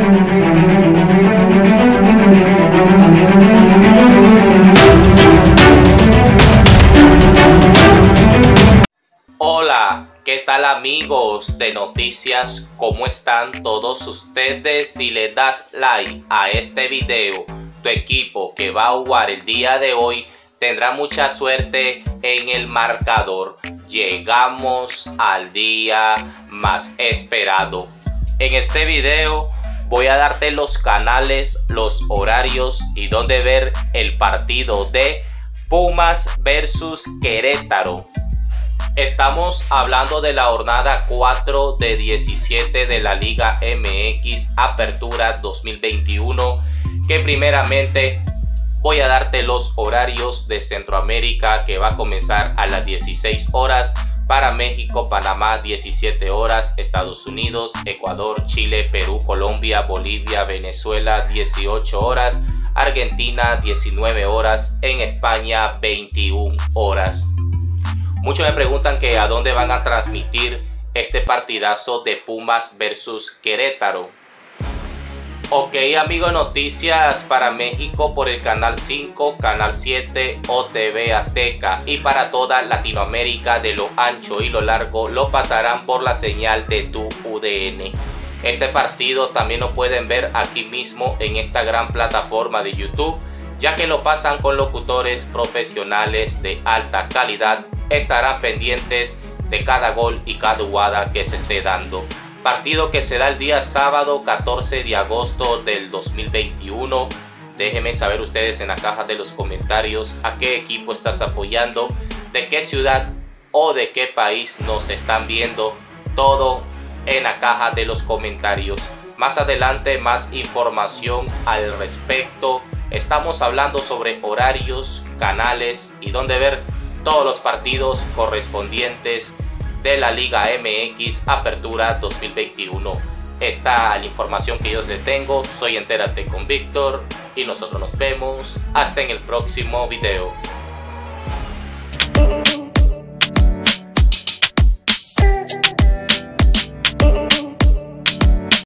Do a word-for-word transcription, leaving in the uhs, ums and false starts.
Hola, ¿qué tal amigos de noticias? ¿Cómo están todos ustedes? Si le das like a este video, tu equipo que va a jugar el día de hoy tendrá mucha suerte en el marcador. Llegamos al día más esperado. En este video voy a darte los canales, los horarios y dónde ver el partido de Pumas versus Querétaro. Estamos hablando de la jornada cuatro de diecisiete de la Liga M X Apertura dos mil veintiuno, que primeramente voy a darte los horarios de Centroamérica, que va a comenzar a las dieciséis horas para México, Panamá diecisiete horas, Estados Unidos, Ecuador, Chile, Perú, Colombia, Bolivia, Venezuela dieciocho horas, Argentina diecinueve horas, en España veintiuna horas. Muchos me preguntan que a dónde van a transmitir este partidazo de Pumas versus Querétaro. Ok, amigos, noticias para México por el canal cinco, canal siete o T V Azteca, y para toda Latinoamérica de lo ancho y lo largo lo pasarán por la señal de Tu U D N. Este partido también lo pueden ver aquí mismo en esta gran plataforma de YouTube, ya que lo pasan con locutores profesionales de alta calidad. Estarán pendientes de cada gol y cada jugada que se esté dando. Partido que se da el día sábado catorce de agosto del dos mil veintiuno. Déjenme saber ustedes en la caja de los comentarios a qué equipo estás apoyando, de qué ciudad o de qué país nos están viendo. Todo en la caja de los comentarios. Más adelante más información al respecto. Estamos hablando sobre horarios, canales y dónde ver todos los partidos correspondientes de la Liga M X Apertura dos mil veintiuno. Esta es la información que yo les tengo. Soy Entérate con Víctor y nosotros nos vemos hasta en el próximo video.